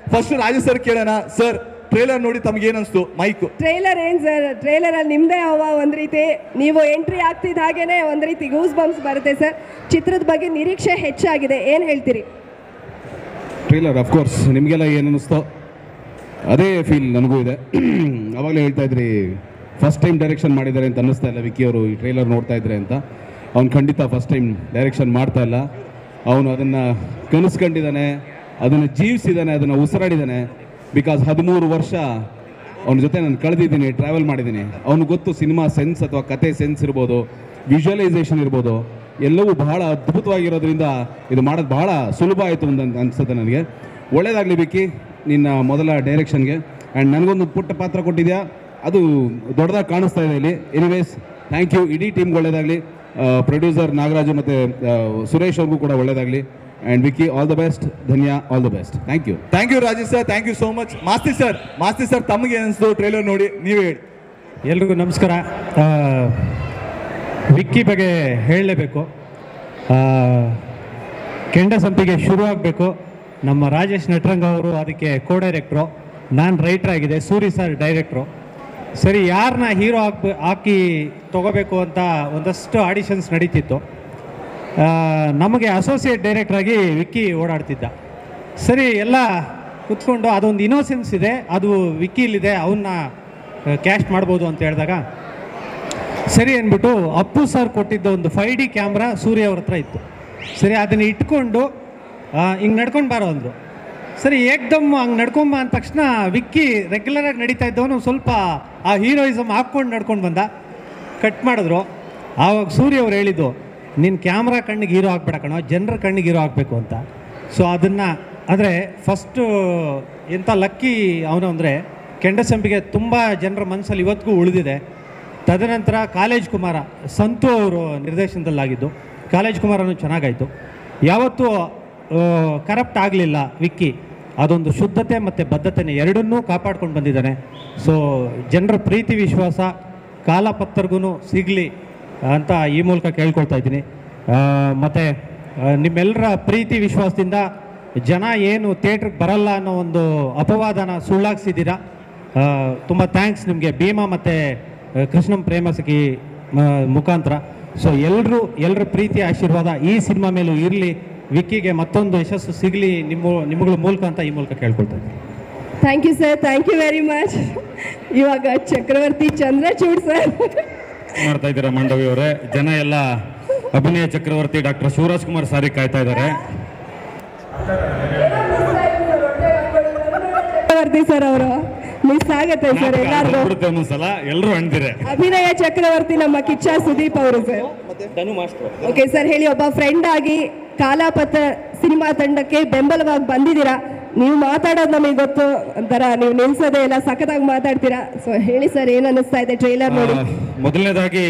First Raju sir ಕೇಳೋಣ. Sir, trailer ನೋಡಿ ತಮ್ಗೆ ಏನಿಸ್ತು? ಮೈಕ್. ಟ್ರೇಲರ್ ಏನ್ ಸರ್, ಟ್ರೇಲರ್ ಅಲ್ಲಿ ನಿಮ್ದೇ ಹವಾ ಒಂದ್ ರೀತಿ. ನೀವು ಎಂಟ್ರಿ ಆಗ್ತಿದ್ದ ಹಾಗೇನೆ ಒಂದ್ ರೀತಿ ಗೂಸ್ ಬಂಪ್ಸ್ ಬರುತ್ತೆ ಸರ್. ಚಿತ್ರದ ಬಗ್ಗೆ ನಿರೀಕ್ಷೆ ಹೆಚ್ಚಾಗಿದೆ, ಏನ್ ಹೇಳ್ತೀರಿ? ಟ್ರೇಲರ್ ಅಫ್ಕೋರ್ಸ್ ನಿಮಗೆಲ್ಲ ಏನು ಅನ್ನಿಸ್ತೋ ಅದೇ ಫೀಲ್ ನನಗೂ ಇದೆ. ಅವಾಗಲೇ ಹೇಳ್ತಾ ಇದ್ರಿ ಫಸ್ಟ್ ಟೈಮ್ ಡೈರೆಕ್ಷನ್ ಮಾಡಿದ್ದಾರೆ ಅಂತ ಅನ್ನಿಸ್ತಾ ಇಲ್ಲ ವಿಕ್ಕಿ ಅವರು ಈ ಟ್ರೇಲರ್ ನೋಡ್ತಾ ಇದ್ರೆ ಅಂತ. ಅವ್ನು ಖಂಡಿತ ಫಸ್ಟ್ ಟೈಮ್ ಡೈರೆಕ್ಷನ್ ಮಾಡ್ತಾ ಇಲ್ಲ. ಅವನು ಅದನ್ನು ಕನಸ್ಕೊಂಡಿದ್ದಾನೆ, ಅದನ್ನು ಜೀವಿಸಿದ್ದಾನೆ, ಅದನ್ನು ಉಸಿರಾಡಿದ್ದಾನೆ. ಬಿಕಾಸ್ 13 ವರ್ಷ ಅವನ ಜೊತೆ ನಾನು ಕಳೆದಿದ್ದೀನಿ, ಟ್ರಾವೆಲ್ ಮಾಡಿದ್ದೀನಿ. ಅವನು ಗೊತ್ತು ಸಿನಿಮಾ ಸೆನ್ಸ್ ಅಥವಾ ಕತೆ ಸೆನ್ಸ್ ಇರ್ಬೋದು, ವಿಜುವಲೈಸೇಷನ್ ಇರ್ಬೋದು, ಎಲ್ಲವೂ ಬಹಳ ಅದ್ಭುತವಾಗಿರೋದ್ರಿಂದ ಇದು ಮಾಡೋದು ಬಹಳ ಸುಲಭ ಆಯಿತು ಅಂತ ಅನಿಸುತ್ತೆ ನನಗೆ. ಒಳ್ಳೇದಾಗಲಿ ವಿಕ್ಕಿ ನಿನ್ನ ಮೊದಲ ಡೈರೆಕ್ಷನ್ಗೆ. ಆ್ಯಂಡ್ ನನಗೊಂದು ಪುಟ್ಟ ಪಾತ್ರ ಕೊಟ್ಟಿದ್ಯಾ, ಅದು ದೊಡ್ಡದಾಗಿ ಕಾಣಿಸ್ತಾ ಇದೆ ಇಲ್ಲಿ. ಎನಿವೇಸ್ ಥ್ಯಾಂಕ್ ಯು, ಇಡೀ ಟೀಮ್ಗೆ ಒಳ್ಳೇದಾಗಲಿ. ಪ್ರೊಡ್ಯೂಸರ್ ನಾಗರಾಜು ಮತ್ತು ಸುರೇಶ್ ಅವ್ರಿಗೂ ಕೂಡ ಒಳ್ಳೇದಾಗಲಿ. And Vicky all the best. Dhanya, all the best. Thank you. Thank you Rajesh sir, thank you so much. Maasti sir ತಮಗೆ ಅನಿಸ್ತು ಟ್ರೇಲರ್ ನೋಡಿ? ನೀವೇ ಹೇಳಿ. ಎಲ್ರಿಗೂ ನಮಸ್ಕಾರ. ವಿಕ್ಕಿ ಬಗ್ಗೆ ಹೇಳಲೇಬೇಕು. ಕೆಂಡ ಸಂಪಿಗೆ ಶುರು ಆಗಬೇಕು. ನಮ್ಮ ರಾಜೇಶ್ ನಟರಂಗ ಅವರು ಅದಕ್ಕೆ ಕೋ ಡೈರೆಕ್ಟ್ರು, ನಾನು ರೈಟ್ರ್ ಆಗಿದೆ, ಸೂರಿ ಸರ್ ಡೈರೆಕ್ಟ್ರು. ಸರಿ, ಯಾರನ್ನ ಹೀರೋ ಹಾಕಿ ತೊಗೋಬೇಕು ಅಂತ ಒಂದಷ್ಟು ಆಡಿಷನ್ಸ್ ನಡೀತಿತ್ತು. ನಮಗೆ ಅಸೋಸಿಯೇಟ್ ಡೈರೆಕ್ಟ್ರಾಗಿ ವಿಕ್ಕಿ ಓಡಾಡ್ತಿದ್ದ. ಸರಿ, ಎಲ್ಲ ಕುತ್ಕೊಂಡು ಅದೊಂದು ಇನ್ನೋಸೆನ್ಸ್ ಇದೆ, ಅದು ವಿಕ್ಕಿಲಿದೆ, ಅವನ್ನ ಕ್ಯಾಸ್ಟ್ ಮಾಡ್ಬೋದು ಅಂತ ಹೇಳಿದಾಗ ಸರಿ ಅಂದ್ಬಿಟ್ಟು ಅಪ್ಪು ಸರ್ ಕೊಟ್ಟಿದ್ದ ಒಂದು 5D ಕ್ಯಾಮ್ರಾ ಸೂರ್ಯ ಅವ್ರ ಹತ್ರ ಇತ್ತು. ಸರಿ, ಅದನ್ನು ಇಟ್ಕೊಂಡು ಹಿಂಗೆ ನಡ್ಕೊಂಡು ಬಾರೋ ಅಂದರು. ಸರಿ, ಏಕ್ದಮ್ ಹಂಗೆ ನಡ್ಕೊಂಬ ಅಂದ ತಕ್ಷಣ ವಿಕ್ಕಿ ರೆಗ್ಯುಲರಾಗಿ ನಡೀತಾ ಇದ್ದವನು ಸ್ವಲ್ಪ ಆ ಹೀರೋಯಿಸಮ್ ಹಾಕ್ಕೊಂಡು ನಡ್ಕೊಂಡು ಬಂದ. ಕಟ್ ಮಾಡಿದ್ರು. ಆವಾಗ ಸೂರ್ಯ ಅವ್ರು ಹೇಳಿದ್ದು, ನಿನ್ನ ಕ್ಯಾಮ್ರಾ ಕಣ್ಣಿಗೆ ಹೀರೋ ಹಾಕ್ಬೇಡ ಕಣೋ, ಜನರ ಕಣ್ಣಿಗೆ ಹೀರೋ ಹಾಕಬೇಕು ಅಂತ. ಸೊ ಅದನ್ನು ಅಂದರೆ ಫಸ್ಟು ಎಂಥ ಲಕ್ಕಿ ಅವನು ಅಂದರೆ ಕೆಂಡಸಂಪಿಗೆ ತುಂಬ ಜನರ ಮನಸ್ಸಲ್ಲಿ ಇವತ್ತಿಗೂ ಉಳಿದಿದೆ. ತದನಂತರ ಕಾಲೇಜ್ ಕುಮಾರ, ಸಂತು ಅವರು ನಿರ್ದೇಶನದಲ್ಲಾಗಿದ್ದು. ಕಾಲೇಜ್ ಕುಮಾರನು ಚೆನ್ನಾಗಾಯಿತು. ಯಾವತ್ತೂ ಕರಪ್ಟ್ ಆಗಲಿಲ್ಲ ವಿಕ್ಕಿ. ಅದೊಂದು ಶುದ್ಧತೆ ಮತ್ತು ಬದ್ಧತೆನೇ ಎರಡನ್ನೂ ಕಾಪಾಡ್ಕೊಂಡು ಬಂದಿದ್ದಾನೆ. ಸೊ ಜನರ ಪ್ರೀತಿ ವಿಶ್ವಾಸ ಕಾಲಪತ್ತರ್ಗೂ ಸಿಗಲಿ ಅಂತ ಈ ಮೂಲಕ ಕೇಳ್ಕೊಳ್ತಾ ಇದ್ದೀನಿ. ಮತ್ತು ನಿಮ್ಮೆಲ್ಲರ ಪ್ರೀತಿ ವಿಶ್ವಾಸದಿಂದ ಜನ ಏನು ಥಿಯೇಟ್ರಿಗೆ ಬರಲ್ಲ ಅನ್ನೋ ಒಂದು ಅಪವಾದನ ಸುಳ್ಳಾಗಿಸಿದ್ದೀರಾ. ತುಂಬ ಥ್ಯಾಂಕ್ಸ್ ನಿಮಗೆ, ಭೀಮಾ ಮತ್ತು ಕೃಷ್ಣಂ ಪ್ರೇಮಸಖಿ ಮುಖಾಂತರ. ಸೊ ಎಲ್ಲರ ಪ್ರೀತಿ ಆಶೀರ್ವಾದ ಈ ಸಿನಿಮಾ ಮೇಲೂ ಇರಲಿ. ವಿಕ್ಕಿಗೆ ಮತ್ತೊಂದು ಯಶಸ್ಸು ಸಿಗಲಿ ನಿಮ್ಮಗಳ ಮೂಲಕ ಅಂತ ಈ ಮೂಲಕ ಕೇಳ್ಕೊಳ್ತಾ ಇದ್ದೀನಿ. Thank you sir, thank you very much. ಇವಾಗ ಚಕ್ರವರ್ತಿ ಚಂದ್ರಚೂಡ್ ಸರ್ ಮಾಡ್ತಾ ಇದ್ದೀರಾ ಮಾಂಡವಿ ಅವರೇ. ಜನ ಎಲ್ಲ ಅಭಿನಯ ಚಕ್ರವರ್ತಿ ಡಾಕ್ಟರ್ ಶಿವರಾಜ್ ಕುಮಾರ್ ಸಾರಿ ಕಾಯ್ತಾ ಇದ್ದಾರೆ. ಚಕ್ರವರ್ತಿ ಸರ್ ಅವರು ಮಿಸ್ ಆಗತ್ತೆ ಸರ್ ಎಲ್ಲಾರ್ಗೂ. ಒಂದ್ಸಲ ಎಲ್ಲರೂ ಅಂದಿರೆ ಅಭಿನಯ ಚಕ್ರವರ್ತಿ ನಮ್ಮ ಕಿಚ್ಚ ಸುದೀಪ್ ಅವರು ಸರ್. ಓಕೆ ಸರ್, ಹೇಳಿ, ಒಬ್ಬ ಫ್ರೆಂಡ್ ಆಗಿ ಕಾಲಾಪಥ ಸಿನಿಮಾ ತಂಡಕ್ಕೆ ಬೆಂಬಲವಾಗಿ ಬಂದಿದ್ದೀರಾ. ನೀವು ಮಾತಾಡೋದು ನಮಗೆ ಗೊತ್ತು, ಒಂಥರ ನೀವು ನಿಲ್ಸೋದೇ ಎಲ್ಲ ಸಖತ್ತಾಗಿ ಮಾತಾಡ್ತೀರಾ. ಸೊ ಹೇಳಿ ಸರ್, ಏನು ಅನ್ನಿಸ್ತಾ ಇದೆ ಟ್ರೈಲರ್ ನೋಡಿ? ಮೊದಲನೇದಾಗಿ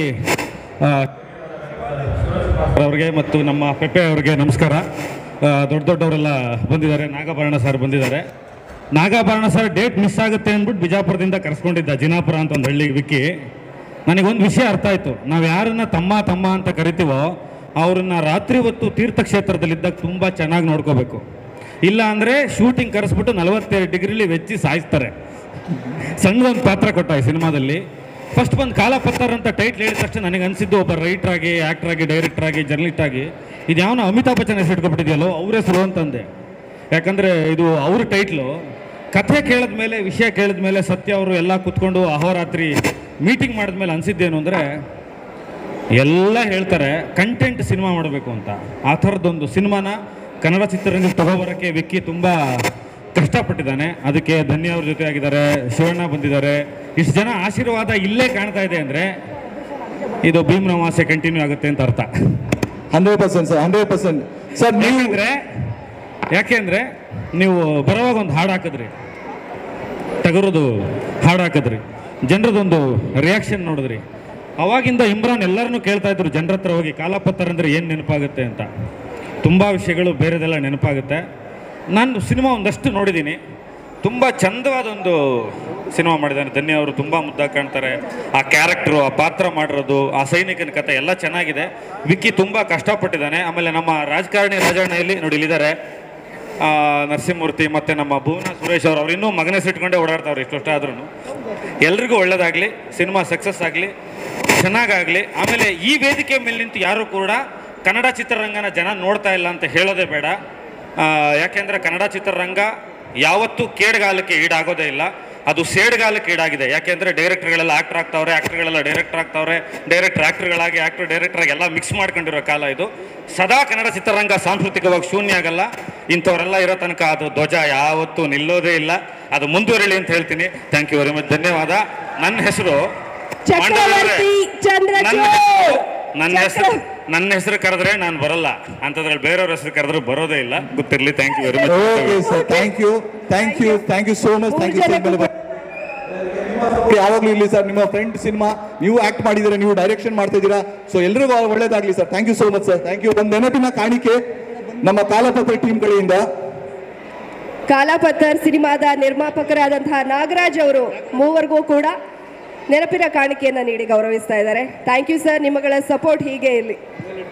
ಅವ್ರಿಗೆ ಮತ್ತು ನಮ್ಮ ಪೆಪ್ಪೆ ಅವ್ರಿಗೆ ನಮಸ್ಕಾರ. ದೊಡ್ಡವರೆಲ್ಲ ಬಂದಿದ್ದಾರೆ. ನಾಗಾಭರಣ ಸರ್ ಬಂದಿದ್ದಾರೆ. ನಾಗಾಭರಣ ಸರ್ ಡೇಟ್ ಮಿಸ್ ಆಗುತ್ತೆ ಅಂದ್ಬಿಟ್ಟು ಬಿಜಾಪುರದಿಂದ ಕರೆಸ್ಕೊಂಡಿದ್ದ ಜಿನಾಪುರ ಅಂತ ಒಂದು ಹಳ್ಳಿಗೆ ವಿಕ್ಕಿ. ನನಗೊಂದು ವಿಷಯ ಅರ್ಥ ಆಯಿತು. ನಾವು ಯಾರನ್ನ ತಮ್ಮ ಅಂತ ಕರಿತೀವೋ ಅವ್ರನ್ನ ರಾತ್ರಿ ಹೊತ್ತು ತೀರ್ಥಕ್ಷೇತ್ರದಲ್ಲಿದ್ದಾಗ ತುಂಬ ಚೆನ್ನಾಗಿ ನೋಡ್ಕೋಬೇಕು. ಇಲ್ಲ ಅಂದರೆ ಶೂಟಿಂಗ್ ಕರೆಸ್ಬಿಟ್ಟು 42 ಡಿಗ್ರಿಲಿ ವೆಚ್ಚಿ ಸಾಯಿಸ್ತಾರೆ. ಸಣ್ಣದೊಂದು ಪಾತ್ರ ಕೊಟ್ಟ ಈ ಸಿನಿಮಾದಲ್ಲಿ. ಫಸ್ಟ್ ಬಂದು ಕಾಲಪತ್ತರ್ ಅಂತ ಟೈಟ್ಲ್ ಹೇಳಿದ ತಕ್ಷಣ ನನಗೆ ಅನಿಸಿದ್ದು, ಒಬ್ಬ ರೈಟ್ರಾಗಿ, ಆ್ಯಕ್ಟ್ರಾಗಿ, ಡೈರೆಕ್ಟ್ರಾಗಿ, ಜರ್ನಲಿಸ್ಟಾಗಿ ಇದು ಯಾವನೋ ಅಮಿತಾಬ್ ಬಚ್ಚನ್ ಹೆಸರು ಇಟ್ಕೊಬಿಟ್ಟಿದೆಯಲ್ಲೋ ಅವ್ರ ಹೆಸರು ಅಂತಂದೆ. ಯಾಕಂದರೆ ಇದು ಅವ್ರ ಟೈಟ್ಲು. ಕಥೆ ಕೇಳಿದ್ಮೇಲೆ, ವಿಷಯ ಕೇಳಿದ್ಮೇಲೆ ಸತ್ಯ ಅವರು ಎಲ್ಲ ಕೂತ್ಕೊಂಡು ಅಹೋರಾತ್ರಿ ಮೀಟಿಂಗ್ ಮಾಡಿದ್ಮೇಲೆ ಅನಿಸಿದ್ದೇನು ಅಂದರೆ, ಎಲ್ಲ ಹೇಳ್ತಾರೆ ಕಂಟೆಂಟ್ ಸಿನಿಮಾ ಮಾಡಬೇಕು ಅಂತ. ಆ ಥರದ್ದೊಂದು ಸಿನಿಮಾನ ಕನ್ನಡ ಚಿತ್ರರಂಗಕ್ಕೆ ತಗೋಬರೋಕ್ಕೆ ವಿಕ್ಕಿ ತುಂಬ ಕಷ್ಟಪಟ್ಟಿದ್ದಾನೆ. ಅದಕ್ಕೆ ಧನ್ಯ ಅವ್ರ ಜೊತೆ ಆಗಿದ್ದಾರೆ, ಶಿವಣ್ಣ ಬಂದಿದ್ದಾರೆ. ಇಷ್ಟು ಜನ ಆಶೀರ್ವಾದ ಇಲ್ಲೇ ಕಾಣ್ತಾ ಇದೆ ಅಂದರೆ ಇದು ಭೀಮ್ನ ಅಮಾವಾಸ್ಯೆ ಕಂಟಿನ್ಯೂ ಆಗುತ್ತೆ ಅಂತ ಅರ್ಥ. 100% ಸರ್, 100% ಸರ್. ಯಾಕೆಂದರೆ ನೀವು ಬರೋವಾಗ ಒಂದು ಹಾಡು ಹಾಕಿದ್ರಿ, ಟಗರದು ಹಾಡು ಹಾಕಿದ್ರಿ, ಜನರದೊಂದು ರಿಯಾಕ್ಷನ್ ನೋಡಿದ್ರಿ. ಅವಾಗಿಂದ ಇಮ್ರಾನ್ ಎಲ್ಲರನ್ನೂ ಕೇಳ್ತಾ ಇದ್ರು ಜನರ ಹತ್ರ ಹೋಗಿ, ಕಾಲಾಪತ್ತರ್ ಅಂದರೆ ಏನು ನೆನಪಾಗುತ್ತೆ ಅಂತ. ತುಂಬ ವಿಷಯಗಳು ಬೇರೆದೆಲ್ಲ ನೆನಪಾಗುತ್ತೆ. ನಾನು ಸಿನಿಮಾ ಒಂದಷ್ಟು ನೋಡಿದ್ದೀನಿ. ತುಂಬ ಚಂದವಾದೊಂದು ಸಿನಿಮಾ ಮಾಡಿದ್ದಾನೆ ಧನ್ಯ ಅವರು. ತುಂಬ ಮುದ್ದಾಗಿ ಕಾಣ್ತಾರೆ. ಆ ಕ್ಯಾರೆಕ್ಟ್ರು, ಆ ಪಾತ್ರ ಮಾಡಿರೋದು, ಆ ಸೈನಿಕನ ಕಥೆ ಎಲ್ಲ ಚೆನ್ನಾಗಿದೆ. ವಿಕ್ಕಿ ತುಂಬ ಕಷ್ಟಪಟ್ಟಿದ್ದಾನೆ. ಆಮೇಲೆ ನಮ್ಮ ರಾಜಕಾರಣಿ ರಾಜಣ್ಣ ಇಲ್ಲಿ ನೋಡಿ ಇಲ್ಲಿದ್ದಾರೆ. ನರಸಿಂಹಮೂರ್ತಿ ಮತ್ತು ನಮ್ಮ ಭುವನ ಸುರೇಶ್ ಅವ್ರು ಇನ್ನೂ ಮಗನೆಸಿಟ್ಕೊಂಡೇ ಓಡಾಡ್ತಾವ್ರು ಇಷ್ಟು ಆದ್ರೂ. ಎಲ್ರಿಗೂ ಒಳ್ಳೇದಾಗಲಿ, ಸಿನಿಮಾ ಸಕ್ಸಸ್ ಆಗಲಿ, ಚೆನ್ನಾಗಾಗಲಿ. ಆಮೇಲೆ ಈ ವೇದಿಕೆ ಮೇಲೆ ನಿಂತು ಯಾರು ಕೂಡ ಕನ್ನಡ ಚಿತ್ರರಂಗನ ಜನ ನೋಡ್ತಾ ಇಲ್ಲ ಅಂತ ಹೇಳೋದೇ ಬೇಡ. ಯಾಕೆಂದರೆ ಕನ್ನಡ ಚಿತ್ರರಂಗ ಯಾವತ್ತೂ ಕೇಡ್ಗಾಲಕ್ಕೆ ಈಡಾಗೋದೇ ಇಲ್ಲ, ಅದು ಸೇಡ್ಗಾಲಕ್ಕೆ ಈಡಾಗಿದೆ. ಯಾಕೆಂದರೆ ಡೈರೆಕ್ಟರ್ಗಳೆಲ್ಲ ಆ್ಯಕ್ಟರ್ ಆಗ್ತಾವ್ರೆ, ಆ್ಯಕ್ಟರ್ಗಳೆಲ್ಲ ಡೈರೆಕ್ಟರ್ ಆಗ್ತಾವ್ರೆ, ಡೈರೆಕ್ಟರ್ ಆ್ಯಕ್ಟರ್ಗಳಾಗಿ ಆ್ಯಕ್ಟರ್ ಡೈರೆಕ್ಟರಾಗಿ ಎಲ್ಲ ಮಿಕ್ಸ್ ಮಾಡ್ಕೊಂಡಿರೋ ಕಾಲ ಇದು. ಸದಾ ಕನ್ನಡ ಚಿತ್ರರಂಗ ಸಾಂಸ್ಕೃತಿಕವಾಗಿ ಶೂನ್ಯ ಆಗಲ್ಲ. ಇಂಥವರೆಲ್ಲ ಇರೋ ತನಕ ಅದು ಧ್ವಜ ಯಾವತ್ತೂ ನಿಲ್ಲೋದೇ ಇಲ್ಲ, ಅದು ಮುಂದುವರಿಲಿ ಅಂತ ಹೇಳ್ತೀನಿ. ಥ್ಯಾಂಕ್ ಯು ವೆರಿ ಮಚ್, ಧನ್ಯವಾದ. ನನ್ನ ಹೆಸರು ನನ್ನ ಹೆಸರು ಕರೆದ್ರೆ ನಾನು ಬರಲ್ಲ, ಅಂತದ್ರಲ್ಲಿ ಬೇರೆಯವ್ರ ಹೆಸರು ಕರೆದ್ರೆ ಬರೋದೇ ಇಲ್ಲ, ಗೊತ್ತಿರಲಿ. Thank you very much. Okay sir, thank you so much. Thank you sir. ಯಾವಾಗಲೂ ಇಲ್ಲಿ ಸರ್, ನಿಮ್ಮ ಫ್ರೆಂಡ್ ಸಿನಿಮಾ ನೀವು ಆಕ್ಟ್ ಮಾಡಿದ್ದೀರಾ, ನೀವು ಡೈರೆಕ್ಷನ್ ಮಾಡ್ತಾ ಇದ್ದೀರಾ. ಸೊ ಎಲ್ರಿಗೂ ಒಳ್ಳೇದಾಗ್ಲಿ sir. Thank you so much sir. Thank you. ಒಂದು ನೆನಪಿನ ಕಾಣಿಕೆ ನಮ್ಮ ಕಾಲಪತ್ರ ಟೀಮ್ ಕಡೆಯಿಂದ. ಕಾಲಾಪತ್ತರ್ ಸಿನಿಮಾದ ನಿರ್ಮಾಪಕರಾದಂತಹ ನಾಗರಾಜ್ ಅವರು ಮೂವರಿಗೂ ಕೂಡ ನೆನಪಿನ ಕಾಣಿಕೆಯನ್ನು ನೀಡಿ ಗೌರವಿಸ್ತಾ ಇದ್ದಾರೆ. ಥ್ಯಾಂಕ್ ಯು ಸರ್, ನಿಮ್ಮಗಳ ಸಪೋರ್ಟ್ ಹೀಗೆ ಇರಲಿ.